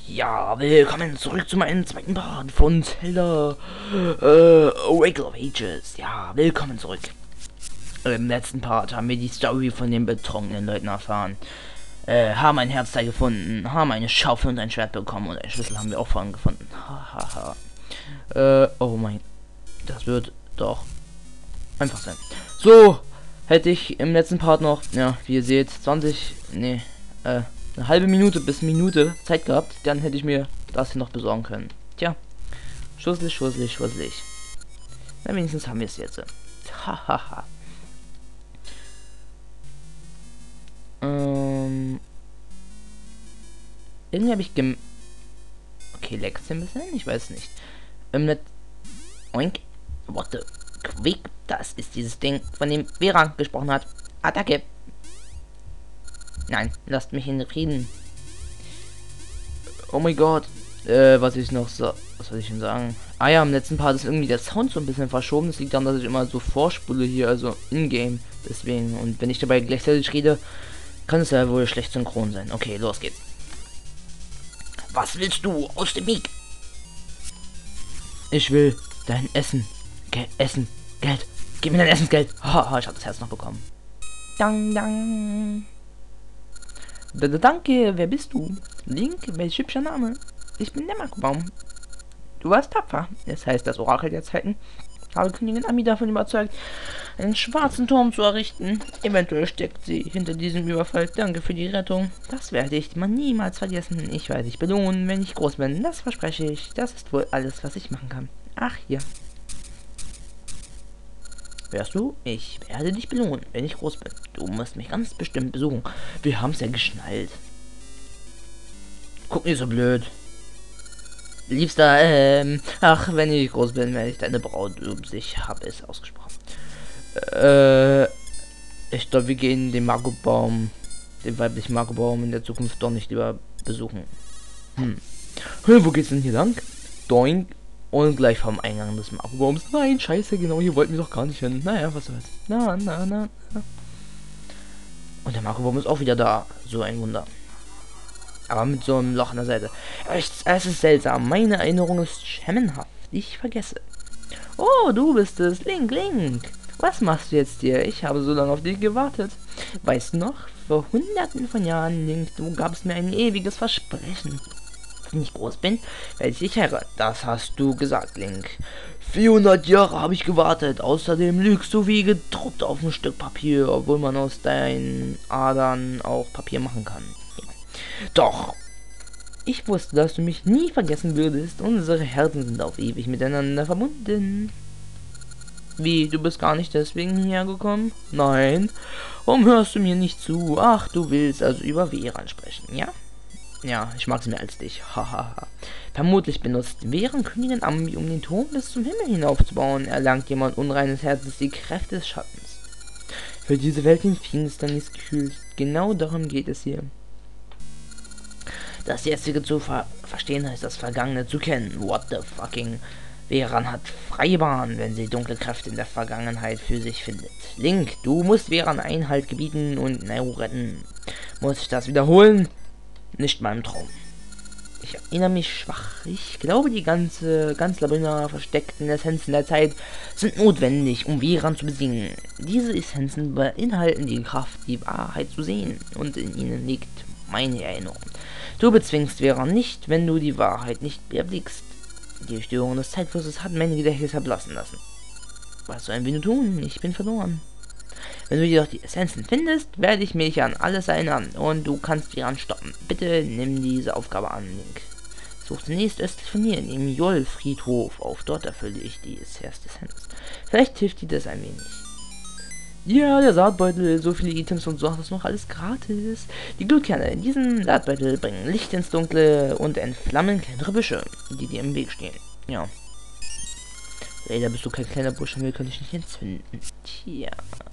Ja, willkommen zurück zu meinem zweiten Part von Zelda Oracle of Ages. Ja, willkommen zurück. Im letzten Part haben wir die Story von den betrunkenen Leuten erfahren. Haben ein Herzteil gefunden, haben eine Schaufel und ein Schwert bekommen und einen Schlüssel haben wir auch vorhin gefunden. Hahaha. Oh mein. Das wird doch einfach sein. So, hätte ich im letzten Part noch, ja, wie ihr seht, eine halbe Minute bis Minute Zeit gehabt, dann hätte ich mir das hier noch besorgen können. Tja, schusselig. Na, wenigstens haben wir es jetzt. Hahaha. Irgendwie habe ich okay, leckt's ein bisschen? Ich weiß nicht. Oink. What the quick? Das ist dieses Ding, von dem Vera gesprochen hat. Attacke. Nein, lasst mich in Frieden. Oh mein Gott. Was soll ich denn sagen? Ah ja, im letzten Part ist irgendwie der Sound so ein bisschen verschoben. Das liegt daran, dass ich immer so vorspule hier, also in-game. Deswegen. Und wenn ich dabei gleichzeitig rede, kann es ja wohl schlecht synchron sein. Okay, los geht's. Was willst du aus dem Weg? Ich will dein Essen. Geld. Gib mir dein Essensgeld. Haha, ich habe das Herz noch bekommen. Dang. Danke, wer bist du? Link, welch hübscher Name. Ich bin der Markbaum. Du warst tapfer. Das heißt, das Orakel der Zeiten habe Königin Ami davon überzeugt, einen schwarzen Turm zu errichten. Eventuell steckt sie hinter diesem Überfall. Danke für die Rettung. Das werde ich mal niemals vergessen. Ich werde dich belohnen, wenn ich groß bin. Das verspreche ich. Das ist wohl alles, was ich machen kann. Ach ja. Hörst du? Ich werde dich belohnen, wenn ich groß bin. Du musst mich ganz bestimmt besuchen. Wir haben es ja geschnallt. Guck nicht so blöd. Liebster, ach, wenn ich groß bin, werde ich deine Braut. Ich habe es ausgesprochen. Ich glaube, wir gehen den Margobaum, den weiblichen Margobaum in der Zukunft doch nicht lieber besuchen. Wo geht's denn hier lang? Doink. Und gleich vom Eingang des Margobaums. Nein, scheiße, genau, hier wollten wir doch gar nicht hin. Naja, was soll's. Na. Und der Margobaum ist auch wieder da. So ein Wunder. Aber mit so einem Loch an der Seite. Es ist seltsam. Meine Erinnerung ist schemenhaft. Ich vergesse. Oh, du bist es. Link. Was machst du jetzt hier? Ich habe so lange auf dich gewartet. Weißt du noch? Vor hunderten von Jahren, Link, du gabst mir ein ewiges Versprechen. Wenn ich groß bin, werde ich dich heiraten. Das hast du gesagt, Link. 400 Jahre habe ich gewartet. Außerdem lügst du wie gedruckt auf ein Stück Papier, obwohl man aus deinen Adern auch Papier machen kann. Ja. Doch. Ich wusste, dass du mich nie vergessen würdest. Unsere Herzen sind auf ewig miteinander verbunden. Wie, du bist gar nicht deswegen hierher gekommen? Nein. Warum hörst du mir nicht zu? Ach, du willst also über Vera sprechen, ja? Ja, ich mag sie mehr als dich. Hahaha. Vermutlich benutzt Vera Königin Ambi, um den Turm bis zum Himmel hinaufzubauen. Erlangt jemand unreines Herzens die Kräfte des Schattens. Für diese Welt in Finsternis gekühlt. Genau darum geht es hier. Das jetzige zu verstehen heißt, das Vergangene zu kennen. What the fucking... Veran hat freie Bahn, wenn sie dunkle Kräfte in der Vergangenheit für sich findet. Link, du musst Veran Einhalt gebieten und Nero retten. Muss ich das wiederholen? Nicht mal im Traum. Ich erinnere mich schwach. Ich glaube, die ganz Labyrinth versteckten Essenzen der Zeit sind notwendig, um Veran zu besiegen. Diese Essenzen beinhalten die Kraft, die Wahrheit zu sehen, und in ihnen liegt meine Erinnerung. Du bezwingst Veran nicht, wenn du die Wahrheit nicht erblickst. Die Störung des Zeitflusses hat meine Gedächtnis verblassen lassen. Was sollen wir nun tun? Ich bin verloren. Wenn du jedoch die Essenzen findest, werde ich mich an alles erinnern und du kannst Veran stoppen. Bitte nimm diese Aufgabe an, Link. Such zunächst östlich von hier, im Joll-Friedhof auf. Dort erfülle ich die erste Essenz. Vielleicht hilft dir das ein wenig. Ja, der Saatbeutel, so viele Items und so, das noch alles gratis. Die Glutkerne in diesem Saatbeutel bringen Licht ins Dunkle und entflammen kleinere Büsche, die dir im Weg stehen. Ja. Leider bist du kein kleiner Busch und wir können dich nicht entzünden. Tja.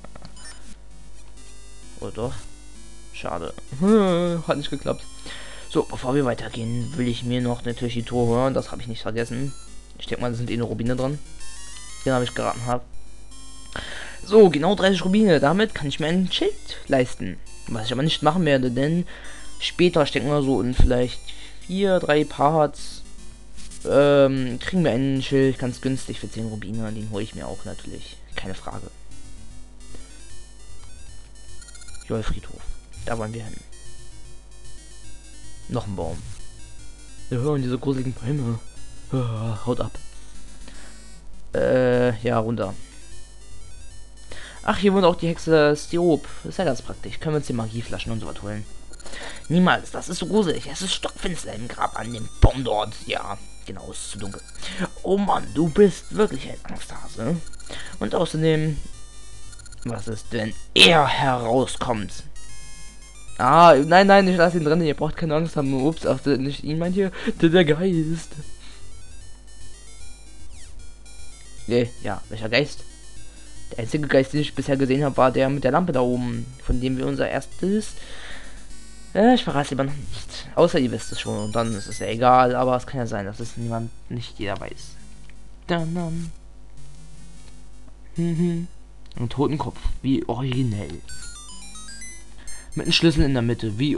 Oh doch. Schade. Hat nicht geklappt. So, bevor wir weitergehen, will ich mir noch natürlich die Truhe hören. Das habe ich nicht vergessen. Ich denke mal, da sind nur Rubine drin. Den habe ich geraten habe. So, genau 30 Rubine. Damit kann ich mir ein Schild leisten. Was ich aber nicht machen werde, denn später stecken wir so in vielleicht 3 Parts. Kriegen wir ein Schild ganz günstig für 10 Rubine. Den hole ich mir auch natürlich. Keine Frage. Jollfriedhof. Da wollen wir hin. Noch ein Baum. Wir hören diese gruseligen Bäume. Haut ab. Ja, runter. Ach, hier wohnt auch die Hexe Stiop. Das ist ja ganz praktisch. Können wir uns die Magieflaschen und so was holen. Niemals, das ist so gruselig. Es ist stockfinster im Grab an dem Baum dort. Ja, genau, es ist zu dunkel. Oh Mann, du bist wirklich ein Angsthase. Und außerdem, was ist, wenn er herauskommt? Ah, nein, ich lasse ihn drin. Ihr braucht keine Angst haben. Ups, ach, nicht ihn meint hier. Der Geist. Nee, ja, welcher Geist? Der einzige Geist, den ich bisher gesehen habe, war der mit der Lampe da oben, von dem wir unser erstes... ich verrate lieber noch nicht. Außer ihr wisst es schon und dann ist es ja egal, aber es kann ja sein, dass es nicht jeder weiß. Dann. Ein Totenkopf, wie originell. Mit einem Schlüssel in der Mitte, wie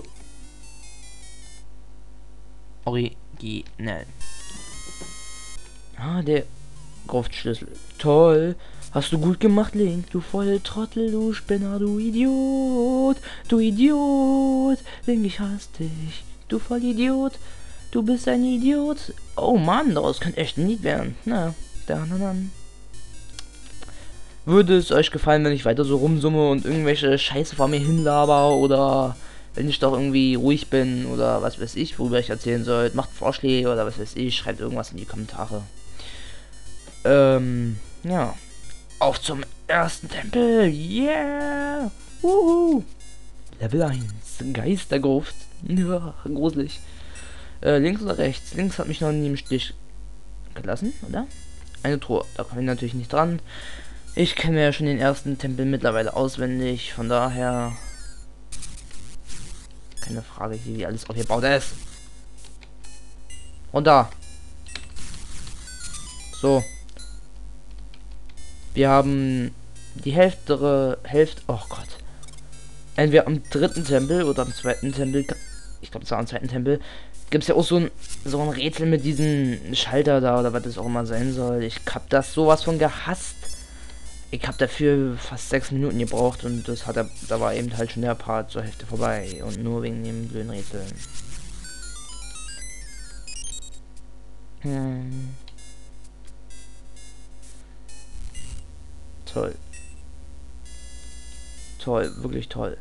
originell. Ah, der Gruftschlüssel. Toll. Hast du gut gemacht, Link. Du volle Trottel, du Spinner, du Idiot. Du Idiot. Link, ich hasse dich. Du voll Idiot. Du bist ein Idiot. Oh Mann, daraus könnte echt ein Lied werden. Na, dann. Würde es euch gefallen, wenn ich weiter so rumsumme und irgendwelche Scheiße vor mir hinlaber oder wenn ich doch irgendwie ruhig bin oder was weiß ich, worüber ich erzählen soll? Macht Vorschläge oder was weiß ich, schreibt irgendwas in die Kommentare. Ja. Auf zum ersten Tempel. Yeah. Level 1. Geistergruft. Ja, gruselig. Links oder rechts? Links hat mich noch nie im Stich gelassen, oder? Eine Truhe. Da komme ich natürlich nicht dran. Ich kenne ja schon den ersten Tempel mittlerweile auswendig. Von daher... Keine Frage, wie alles aufgebaut ist. Runter. So. Wir haben die Hälfte, oh Gott. Entweder am 3. Tempel oder am 2. Tempel, ich glaube es war am 2. Tempel, gibt es ja auch so ein Rätsel mit diesem Schalter da oder was das auch immer sein soll. Ich hab das sowas von gehasst. Ich habe dafür fast 6 Minuten gebraucht und das hat da war eben halt schon der Part zur Hälfte vorbei und nur wegen dem blöden Rätsel. Toll. Toll, wirklich toll.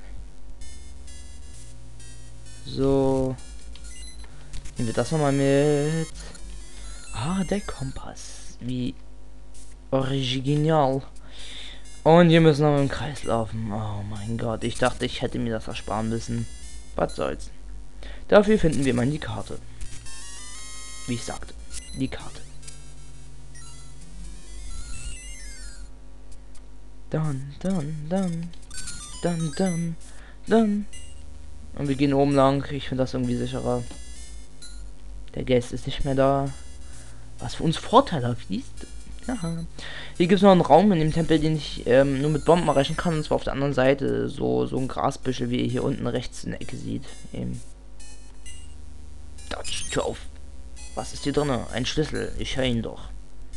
So. Nehmen wir das nochmal mit. Ah, der Kompass. Wie original. Und wir müssen noch im Kreis laufen. Oh mein Gott, ich dachte, ich hätte mir das ersparen müssen. Was soll's. Dafür finden wir mal die Karte. Wie ich sagte, die Karte. Dann. Und wir gehen oben lang. Ich finde das irgendwie sicherer. Der Geist ist nicht mehr da. Was für uns vorteilhaft ist. Ja. Hier gibt es noch einen Raum in dem Tempel, den ich nur mit Bomben erreichen kann. Und zwar auf der anderen Seite. So ein Grasbüschel, wie ihr hier unten rechts in der Ecke sieht. Tür auf. Was ist hier drin? Ein Schlüssel. Ich höre ihn doch.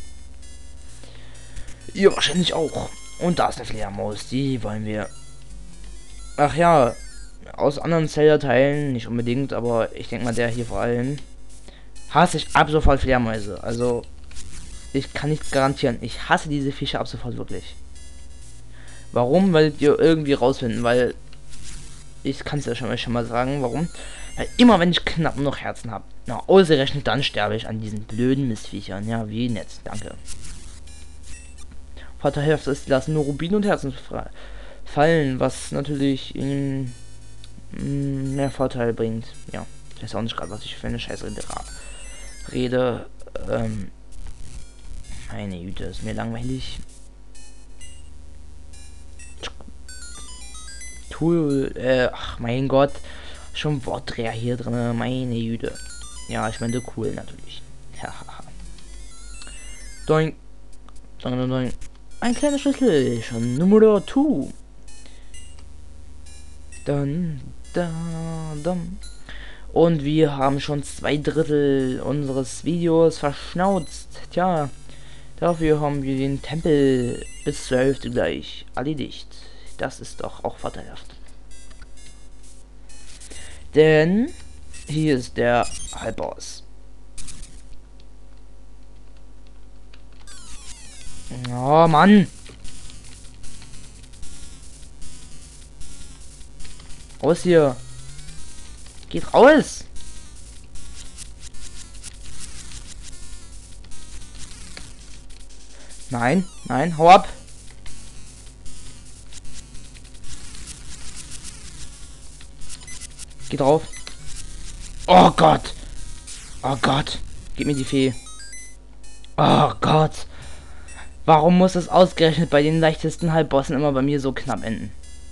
Ihr wahrscheinlich auch. Und da ist eine Fledermaus. Die wollen wir... Ach ja. Aus anderen Zelda-Teilen. Nicht unbedingt, aber ich denke mal der hier vor allem. Hasse ich ab sofort Fledermäuse. Also... Ich kann nichts garantieren. Ich hasse diese Fische ab sofort wirklich. Warum? Weil ihr irgendwie rausfinden, weil ich kann es ja schon mal sagen, warum. Weil immer wenn ich knapp noch Herzen habe, na ausgerechnet dann sterbe ich an diesen blöden Mistviechern. Ja, wie nett. Danke. Vorteilhaft ist, die lassen nur Rubine und Herzen fallen, was natürlich mehr Vorteile bringt. Ja, ich weiß auch nicht gerade, was ich für eine Scheiße rede. Meine Güte, ist mir langweilig. Tool, ach mein Gott. Schon Wortdreher hier drin, meine Güte. Ja, ich meine cool natürlich. Hahaha. Doink. Doink. Ein kleiner Schlüssel, schon Nummer 2. Dann. Und wir haben schon 2/3 unseres Videos verschnauzt. Tja, dafür haben wir den Tempel bis zur Hälfte gleich erledigt. Das ist doch auch vorteilhaft. Denn hier ist der Halbboss. Oh Mann! Raus hier! Geht raus! Nein, nein, hau ab! Geh drauf! Oh Gott! Oh Gott! Gib mir die Fee! Oh Gott! Warum muss es ausgerechnet bei den leichtesten Halbbossen immer bei mir so knapp enden?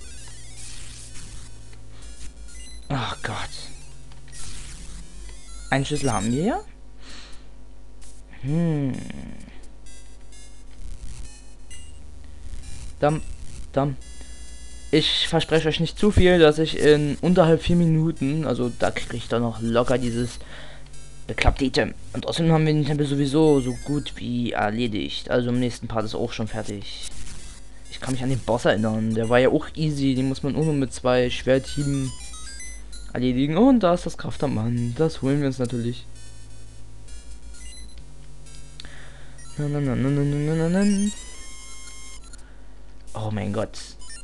Ach Gott. Einen Schlüssel haben wir ja? Dann. Ich verspreche euch nicht zu viel, dass ich in unterhalb 4 Minuten, also da kriege ich dann noch locker dieses beklappte Item. Und außerdem haben wir den Tempel sowieso so gut wie erledigt. Also im nächsten Part ist auch schon fertig. Ich kann mich an den Boss erinnern. Der war ja auch easy. Den muss man nur mit 2 Schwerthieben erledigen. Und da ist das Kraft am Mann. Das holen wir uns natürlich. Oh mein Gott.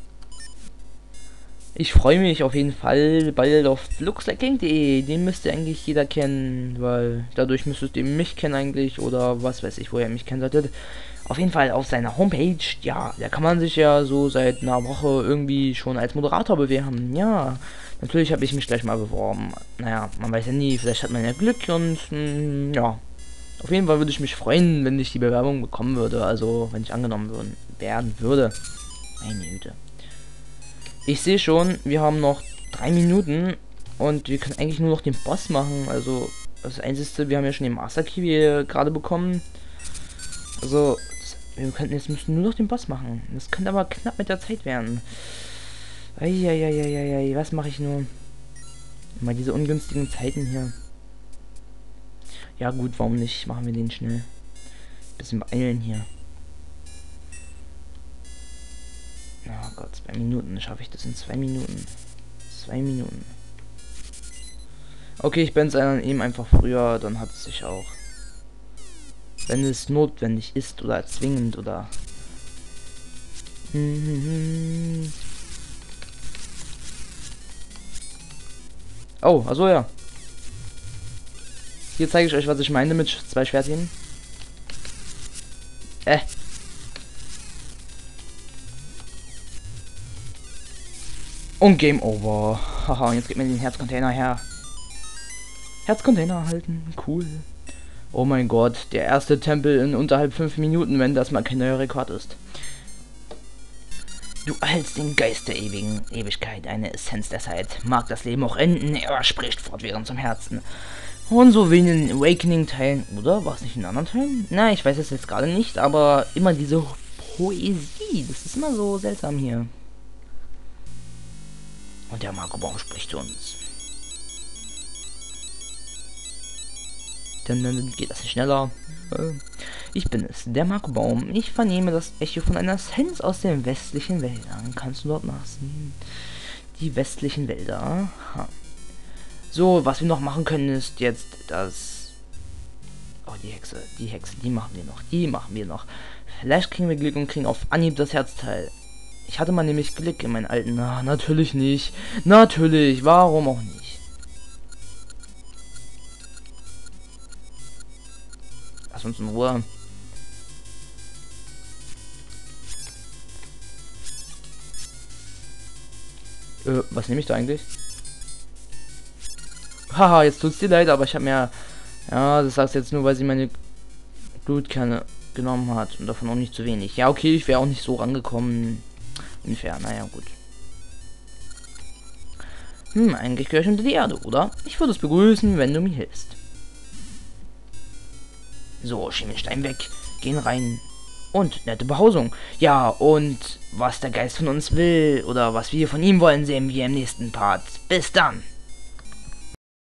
Ich freue mich auf jeden Fall bald auf luxlikeking.de. Den müsste eigentlich jeder kennen, weil dadurch müsstest ihr mich kennen eigentlich oder was weiß ich, woher ihr mich kennen solltet. Auf jeden Fall auf seiner Homepage, ja, da kann man sich ja so seit einer Woche irgendwie schon als Moderator bewerben. Ja, natürlich habe ich mich gleich mal beworben. Naja, man weiß ja nie, vielleicht hat man ja Glück und ja. Auf jeden Fall würde ich mich freuen, wenn ich die Bewerbung bekommen würde, also wenn ich angenommen werden würde. Meine Güte. Ich sehe schon, wir haben noch 3 Minuten und wir können eigentlich nur noch den Boss machen. Also das Einzige, wir haben ja schon den Master Key gerade bekommen. Also wir könnten jetzt müssen nur noch den Boss machen. Das könnte aber knapp mit der Zeit werden. Eieieiei, was mache ich nur? Immer diese ungünstigen Zeiten hier. Ja gut, warum nicht? Machen wir den schnell. Bisschen beeilen hier. Oh Gott, 2 Minuten. Schaffe ich das in 2 Minuten? 2 Minuten. Okay, ich bin es eben einfach früher, dann hat es sich auch. Wenn es notwendig ist oder zwingend oder... Oh, also ja. Hier zeige ich euch, was ich meine mit 2 Schwertchen. Und Game Over. Haha, und jetzt gibt mir den Herzcontainer her. Herzcontainer halten. Cool. Oh mein Gott, der erste Tempel in unterhalb 5 Minuten, wenn das mal kein neuer Rekord ist. Du erhältst den Geist der ewigen Ewigkeit, eine Essenz der Zeit. Mag das Leben auch enden, er spricht fortwährend zum Herzen. Und so wie in den Awakening-Teilen, oder? War es nicht in anderen Teilen? Na, ich weiß es jetzt gerade nicht, aber immer diese Poesie, das ist immer so seltsam hier. Und der Marco-Baum spricht zu uns. Dann geht das nicht schneller. Ich bin es, der Marco-Baum. Ich vernehme das Echo von einer Essenz aus den westlichen Wäldern. Kannst du dort nachsehen? Die westlichen Wälder. Aha. So, was wir noch machen können, ist jetzt das... Oh, die Hexe, die machen wir noch. Vielleicht kriegen wir Glück und kriegen auf Anhieb das Herzteil. Ich hatte mal nämlich Glück in meinen alten... Na, natürlich nicht. Natürlich, warum auch nicht? Lass uns in Ruhe. Was nehme ich da eigentlich? Haha, jetzt tut's dir leid, aber ich habe mir... Ja, das sagst jetzt nur, weil sie meine Blutkerne genommen hat und davon auch nicht zu wenig. Ja, okay, ich wäre auch nicht so rangekommen. Unfair, naja, gut. Eigentlich gehöre ich unter die Erde, oder? Ich würde es begrüßen, wenn du mir hilfst. So, schieben den Stein weg, gehen rein. Und nette Behausung. Ja, und was der Geist von uns will, oder was wir von ihm wollen, sehen wir im nächsten Part. Bis dann!